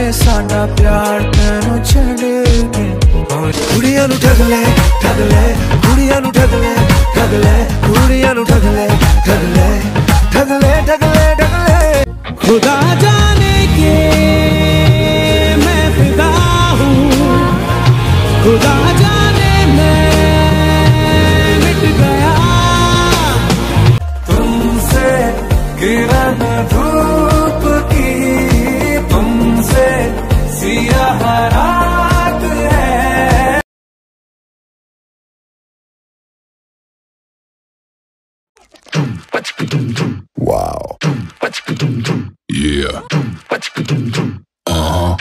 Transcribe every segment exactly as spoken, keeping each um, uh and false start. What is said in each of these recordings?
साडा प्यार तेनू छड़े के कुड़ियां नू ठग ले ठग ले कुड़ियां नू ठग ले ठग ले कुड़ियां नू ठग ले ठग ले ठग ले ठग ले ठग ले खुदा जाने के मैं फिदा हूँ खुदा जाने मैं मिट गया तुमसे किरण धूप की तुमसे सियाह रात है। Wow. Yeah. Uh-huh.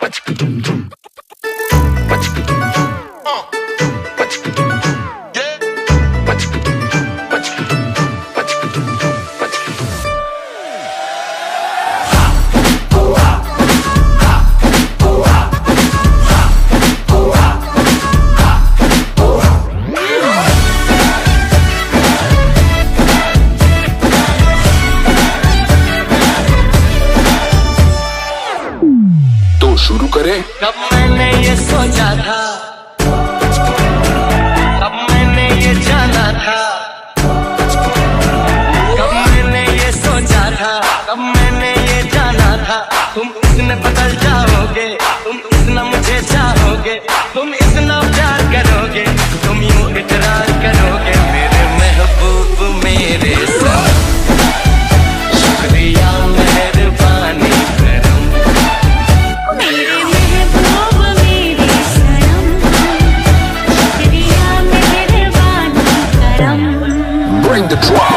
शुरू करें। कब मैंने ये सोचा था कब मैंने ये जाना था कब मैंने ये सोचा था कब मैंने ये जाना था तुम इतने बदल जाओगे तुम इतना मुझे चाहोगे तुम इतना प्यार करोगे तुम यूं इकरार करोगे मेरे महबूब मेरे साथ शुक्रिया मेहरबानी Bring the drum.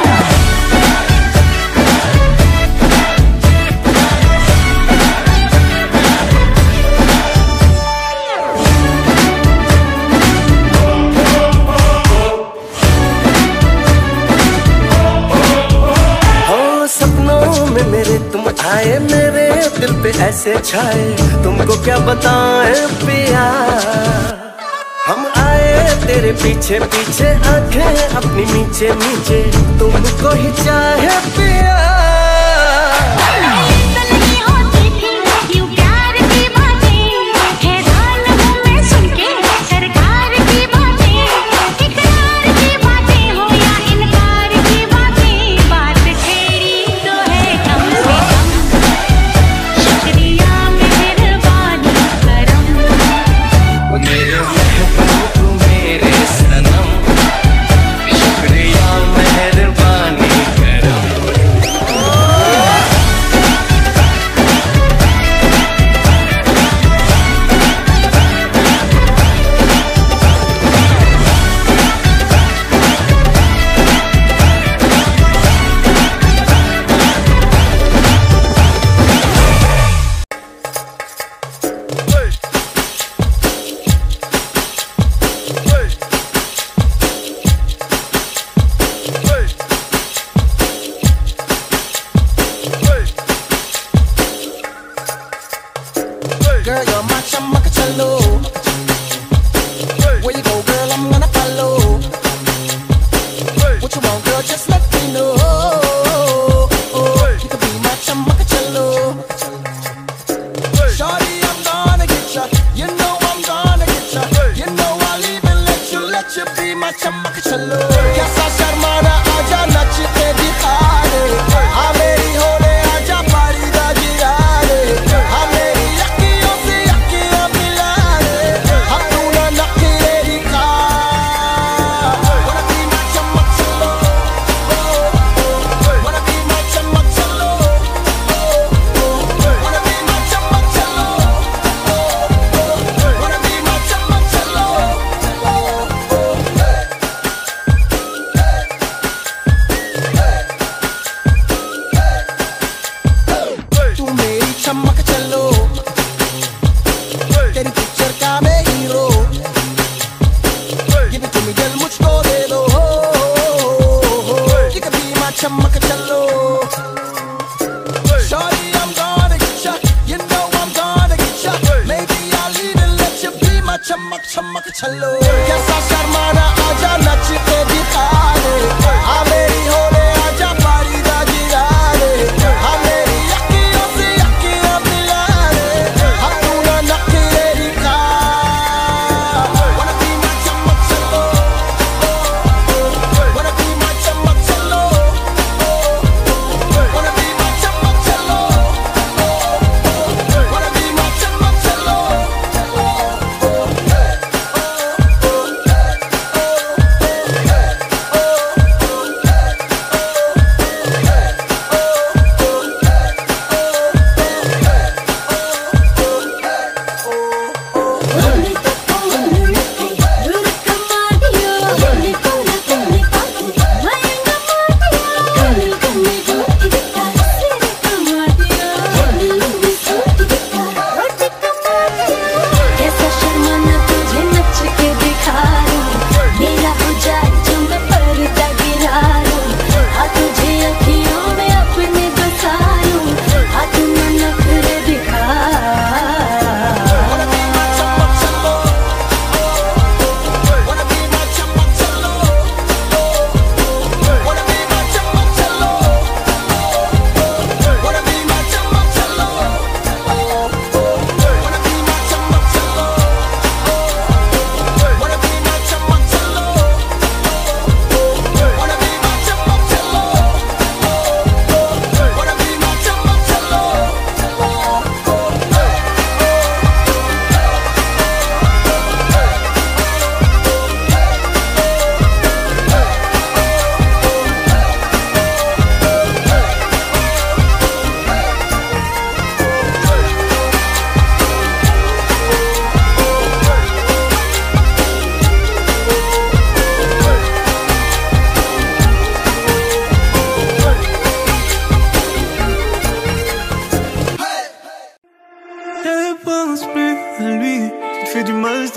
हो सपनों में मेरे तुम आए मेरे दिल पे ऐसे छाए तुमको क्या बताएं पिया हम आए तेरे पीछे पीछे आंखें अपनी नीचे नीचे तुमको ही चाहे पिया Girl, you're my chamacachalo. Where you go, girl, I'm gonna follow. What you want, girl, just let me know. You can be my chamacachalo. Shawty, I'm gonna get ya. You know I'm gonna get ya. You know I'll even let you, let you be my chamacachalo. Kaisa sharmana, aaja nachte dikhha de. Aa meri hole, aaja pari da gira de. Aa meri चमक चमक चलो कैसा शर्माना आजा नचते दिखा दे आ मेरी होले आजा पारी दा गिरा दे आ मेरी अखियों से अखियां मिला दे हम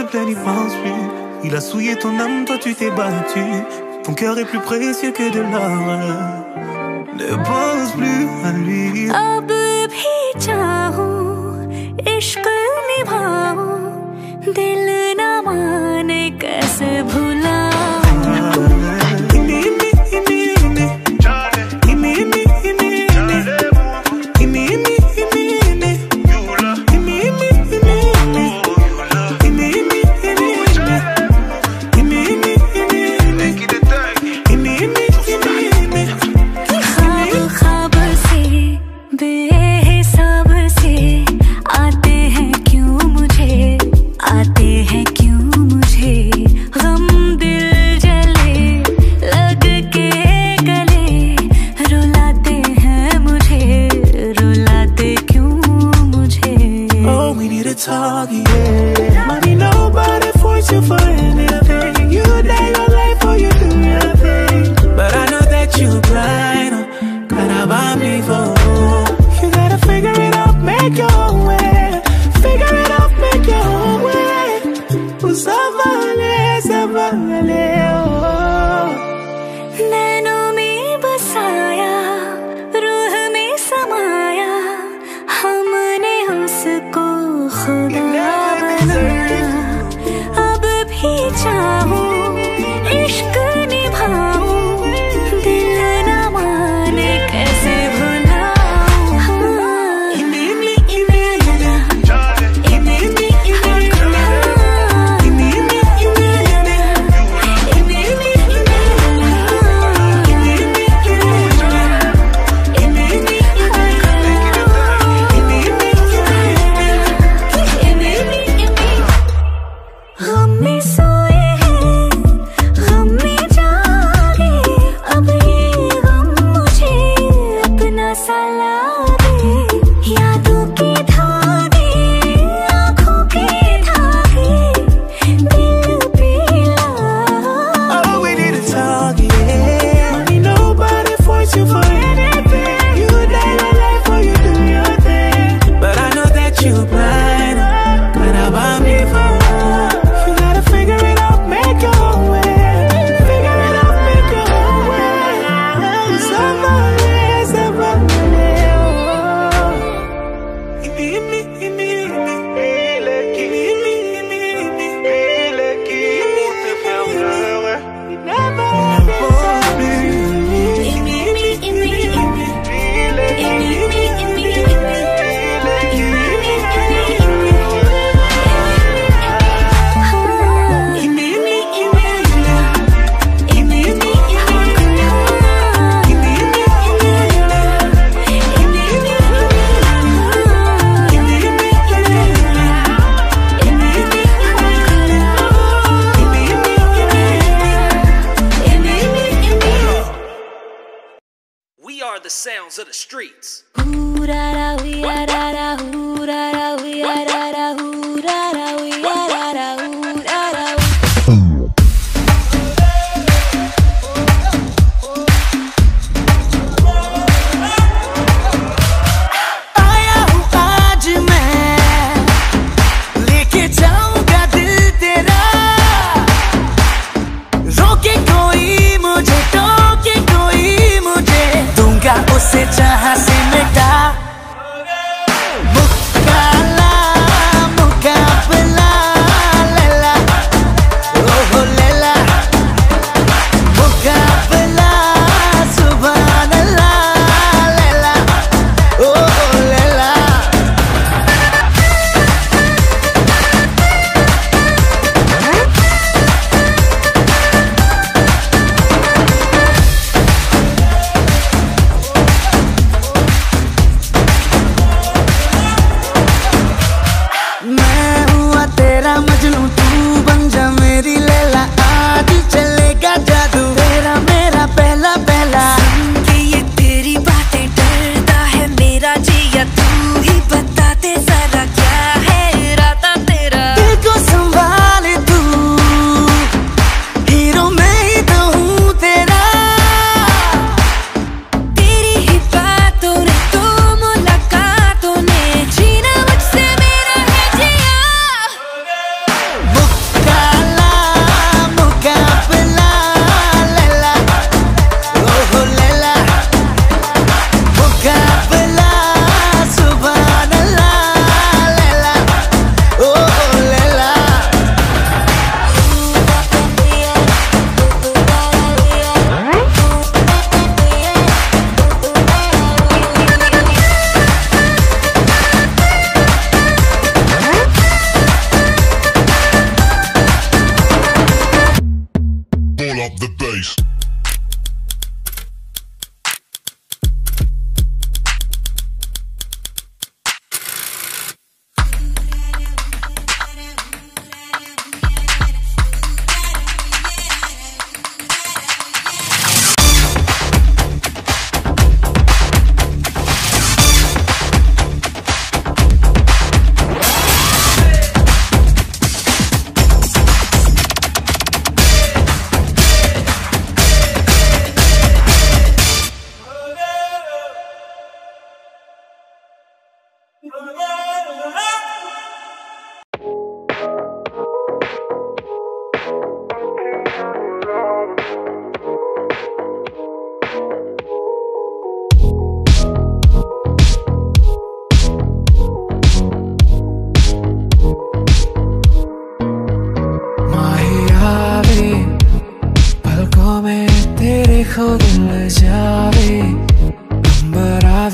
plaît, n'y pense plus. Il a souillé ton âme, toi tu t'es battu. Ton cœur est plus précieux que de l'or. Ne pense plus à lui. अब भी चाहूं, इश्क निभाऊं, दिल न माने कैसे भुलाऊं. Of the streets. उसे जहाँ से मिटा मुकाला मुकाबला लैला ओहो लैला मुकाबला सुभान अल्लाह लैला ओहो लैला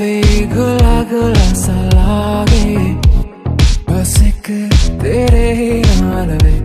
भी गुला गुला सा लागे, बस एक तेरे ही नाल वे।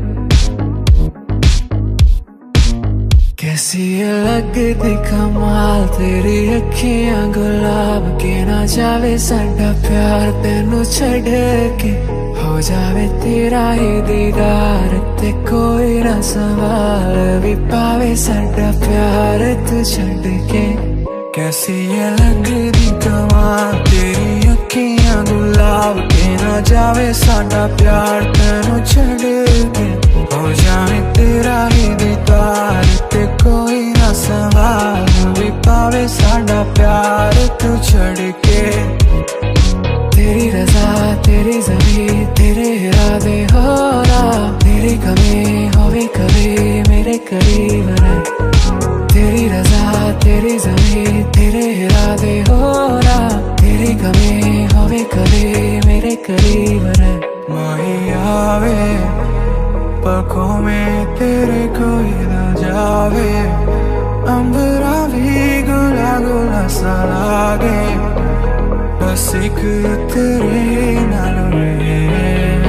कैसी लगदी कमाल तेरी अखियां गुलाब के, ना जावे साडा प्यार तेनू छड़ के, हो जावे तेरा ही दीदार ते कोई ना सवाल भी पावे साडा प्यार तू छड़ के। कैसी ये लगदी कमाल तेरी अखियां गुलाब के, ना जावे साडा प्यार तेनू छड़ के, हो जावे तेरा ही दीदार ते कोई ना सवाल भी पावे साडा प्यार तू छड़ के। तेरी रज़ा तेरी ज़मीं तेरे इरादे हो रहा, तेरी कमी होवे कभी मेरे करीब रह। तेरी रज़ा तेरी ज़मीं तेरे इरादे हो रहा, तेरी कमी होवे कभी मेरे करीब रह। माही आवे पलकों में तेरे कोई ना जावे, अंबरा भी गुला गुला सा लागे, बस एक तेरे नाल वे।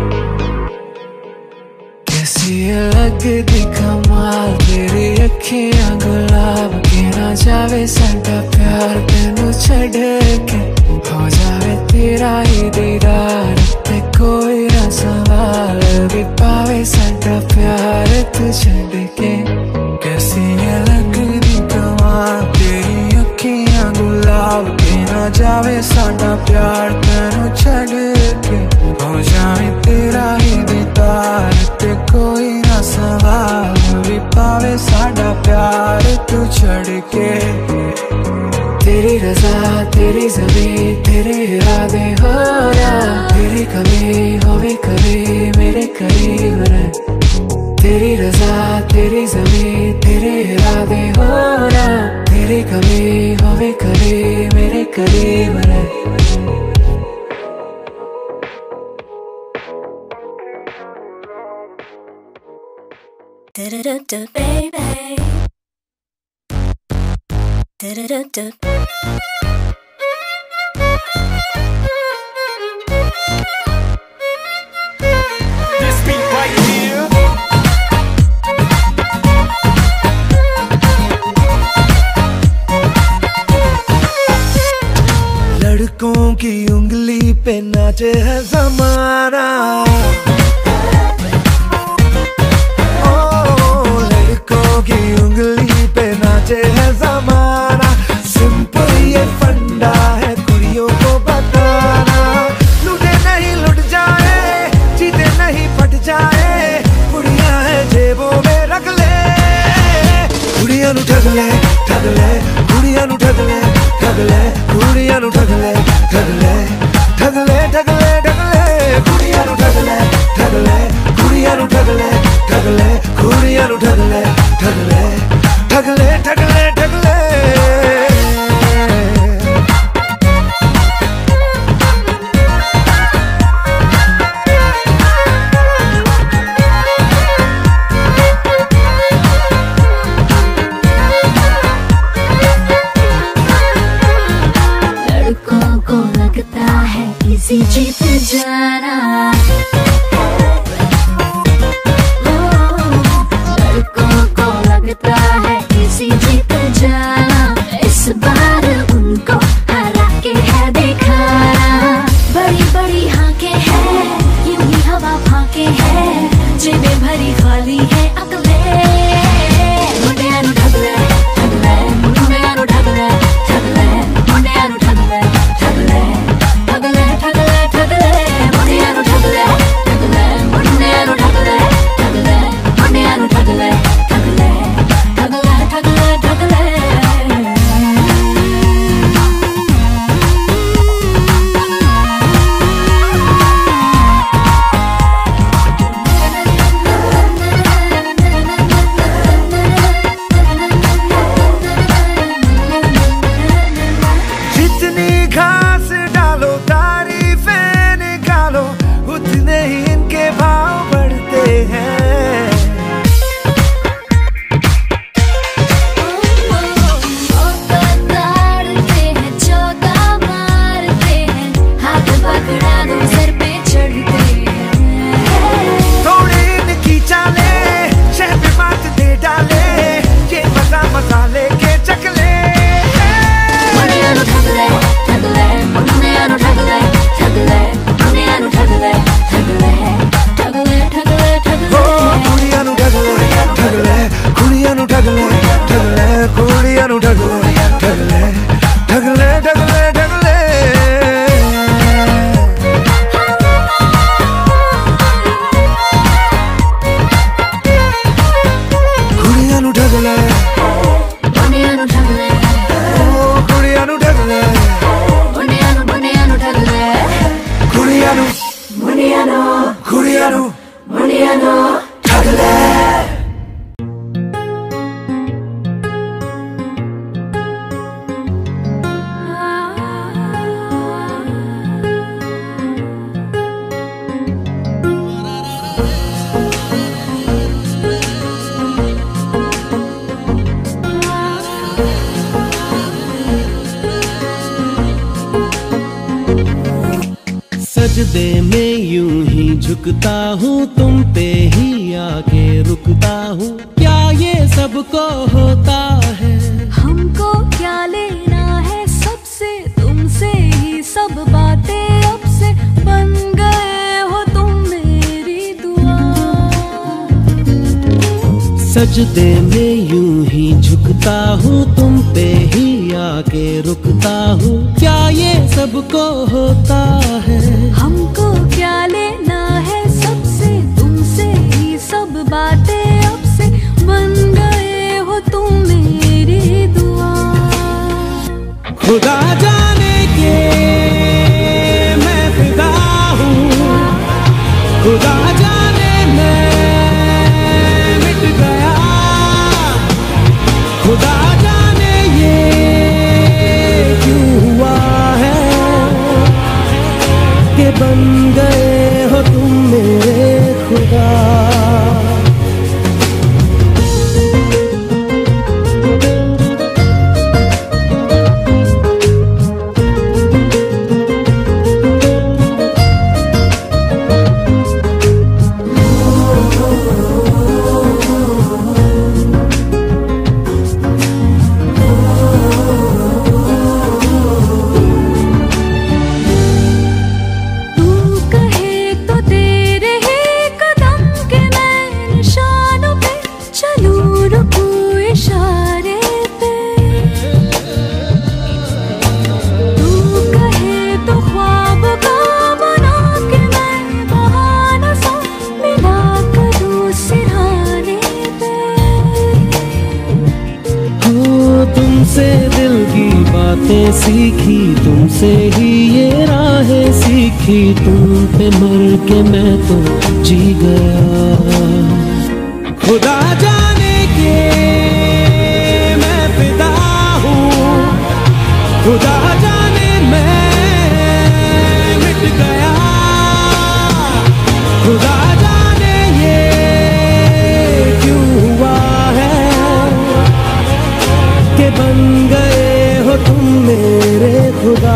कैसी लगदी कमाल तेरी अखियां गुलाब के, ना जावे साडा प्यार तेनू छड़ के, हो जावे तेरा ही दीदार ते कोई ना सवाल भी पावे साडा प्यार तू छड़ के। कैसी लगदी कमाल तेरी अखियां गुलाब के, ना जावे साडा प्यार तेनू छड़ के, हो जावे तेरा ही दीदार ते कोई ना सवाल भी पावे साडा प्यार तू छड़ के। तेरी रज़ा तेरी ज़मीं तेरे इरादे हो रहा, तेरी कमी होवे कभी मेरे करीब रह। तेरी रज़ा तेरी ज़मीं तेरे इरादे हो रहा, तेरी कमी होवे कभी मेरे करीब रह। Da-da-da-da, baby. Da-da-da-da. This beat right here. लड़कों की उंगली पे नाचे है ज़माना, की उंगली पे नाचे है ज़माना, सिंपल ये फंडा है कुड़ियों को बताना। लुटे नहीं लुट जाए, जीते नहीं फट जाए, कुड़ियां है जेबों में रख ले। कुड़ियां नु ठग ले ठग ले, कुड़ियां नु ठग ले ठग ले, कुड़ियां नु ठग ले ठग ले ठग ले ठग ले ठग ले, कुड़ियां नु ठग ले ठग ले, कुड़ियां नु ठग ले ठग ले, कुड़ियां नु ठग ले ठग ले ठग ले ठग ले ठग ले। लड़कों को लगता है इसी जीत जाना, जीत जाना, इस बार उनको हरा के है दिखाना। बड़ी बड़ी हाके हैं यूं ही हवा फाके हैं, जेबें भरी खाली है अकले। मुंडियां नु ठग ले ठग ले, मुंडियां नु ठग ले ठग ले, मुंडियां नु ठग ले ठग ले ठग ले ठग ले ठग ले, मुंडियां नु ठग ले सजदे में यूं ही झुकता हूँ, तुम पे ही आके रुकता हूँ। क्या ये सबको होता है? हमको क्या लेना है सबसे, तुमसे ही सब बातें अब से बन गए हो तुम मेरी दुआ। सजदे में यूं ही झुकता हूँ, तुम पे ही आके रुकता हूँ। क्या ये सबको होता है? हमको क्या लेना है सबसे, तुमसे ही सब बातें अब से बन गए हो तुम मेरी दुआ। खुदा जाने के मैं फिदा हूँ, खुदा जाने मैं मिट गया। खुदा जाने ये क्यों हुआ है कि बन गए हो तुम मेरे खुदा। तुमसे दिल की बातें सीखी, तुमसे ही ये राहें सीखी। तुम पे मर के मैं तो जी गया। खुदा जाने के मैं फिदा हूँ, खुदा जाने मैं मिट गया। खुदा जाने ये क्यों हुआ है कि बन गए हो तुम मेरे खुदा।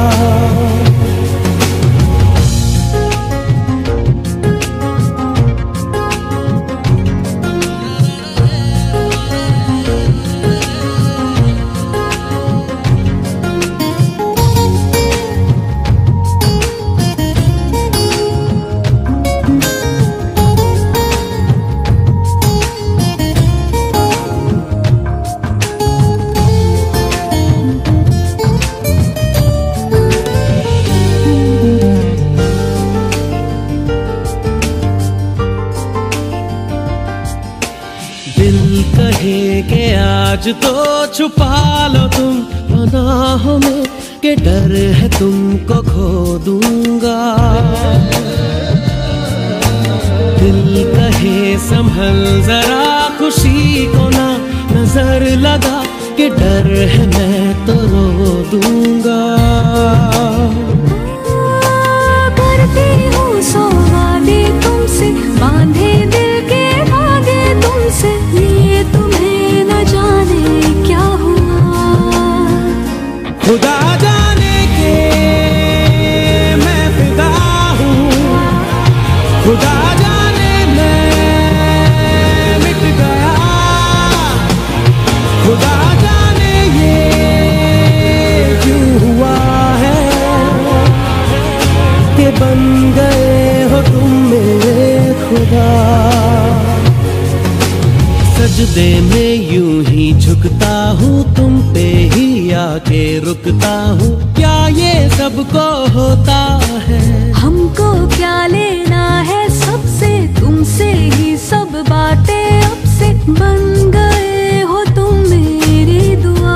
दिल कहे के आज तो छुपा लो तुम पनाहों में, के डर है तुमको खो दूंगा। दिल कहे संभल जरा खुशी को ना नजर लगा, के डर है मैं तो रो दूंगा। करती हूँ सौ वादे तुमसे, बांधे दिल के धागे तुमसे, ये तुम्हें न जाने क्या हुआ। खुदा जाने के मैं फिदा हूँ, खुदा जाने मैं मिट गया। खुदा जाने ये क्यों हुआ है कि बन गए हो तुम मेरे खुदा। सजदे में यूं ही झुकता हूँ, तुम पे ही आके रुकता हूँ। क्या ये सबको होता है? हमको क्या लेना है सबसे, तुमसे ही सब बातें अब से बन गए हो तुम मेरी दुआ।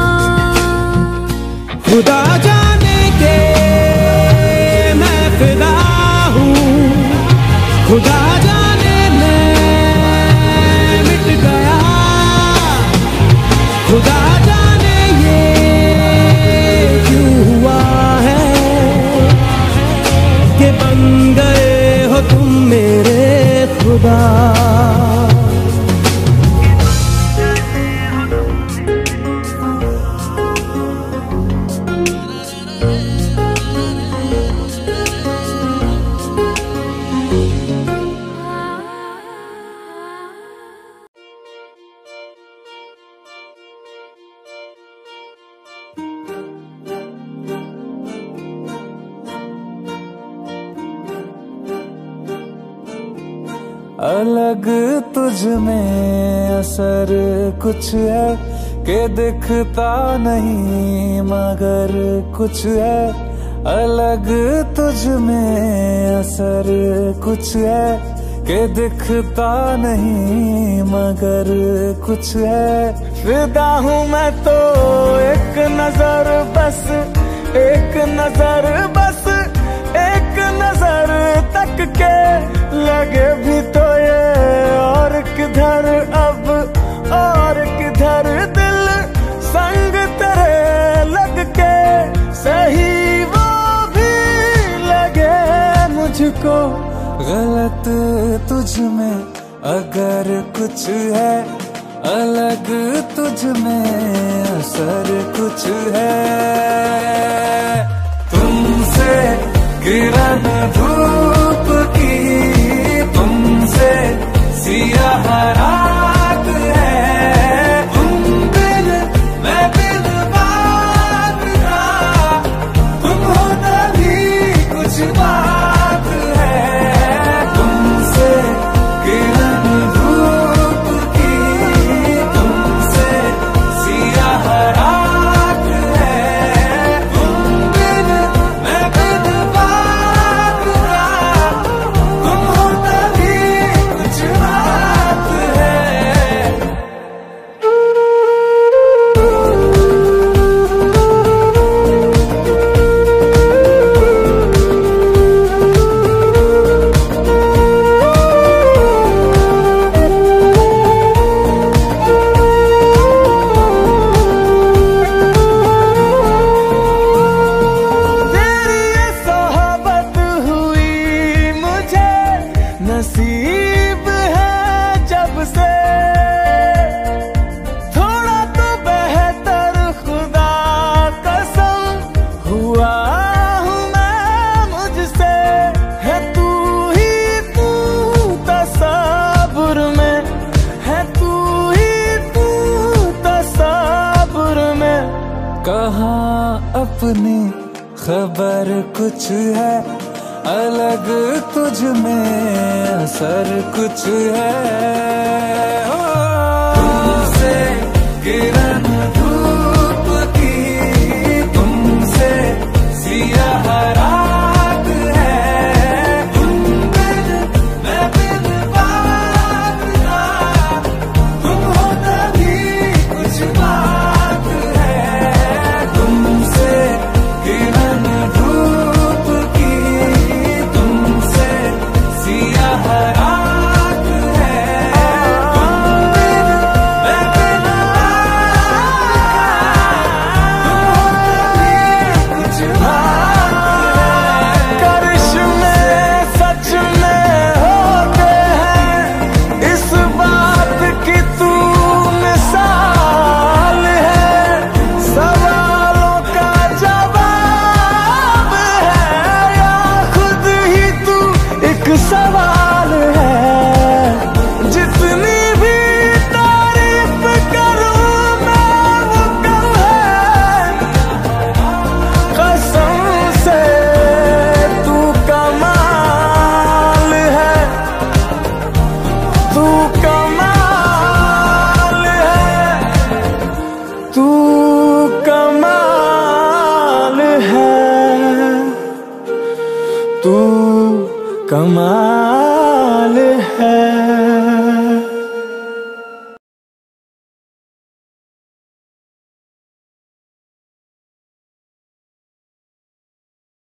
खुदा जाने के मैं फिदा हूँ, खुदा जाने मैं मिट गया। खुदा जाने ये क्यों हुआ है कि बन गए हो तुम मेरे खुदा। अलग तुझ में असर कुछ है के दिखता नहीं मगर कुछ है। अलग तुझ में असर कुछ है के दिखता नहीं मगर कुछ है। फिदा हूँ मैं तो एक नजर बस, एक नजर बस, एक नजर तक के लगे भी तो ये और किधर अब और किधर दिल संग तेरे लग के सही वो भी लगे मुझको। गलत तुझ में अगर कुछ है, अलग तुझ में असर कुछ है। तुमसे किरण धूप की, तुमसे सियाह रात है। तुम बिन मैं बिन बात का, तुम हो तभी कुछ बात है। तुमसे किरण धूप की, तुमसे सियाह रात है। तुम बिन मैं बिन बात का, तुम हो तभी कुछ बात है। तेरी ये सोहबत हुई मुझे नसीब है जब से। थोड़ा तो बेहतर खुदा कसम हुआ हूँ मैं मुझसे। है तू ही तू तसव्वुर में, है तू ही तू तसव्वुर में। कहाँ अपनी खबर कुछ है, अलग तुझ में असर कुछ है। ओ, तुमसे किरण धूप की, तुमसे सियाह रात है। तुम बिन मैं बिन बात का, तुम हो तभी कुछ बात है। तुमसे किरण धूप की, तुमसे सियाह रात है। तुम बिन मैं बिन बात का, तुम हो तभी कुछ बात है। करिश्मे सच में होते हैं, इस बात की तू मिसाल है। सवालों का जवाब है या खुद ही तू एक सवाल है। जितनी भी तारीफ करूं मैं वो कम है। कसम से तू कमाल है, तू कमाल है, तू कमाल है, तू कमाल है।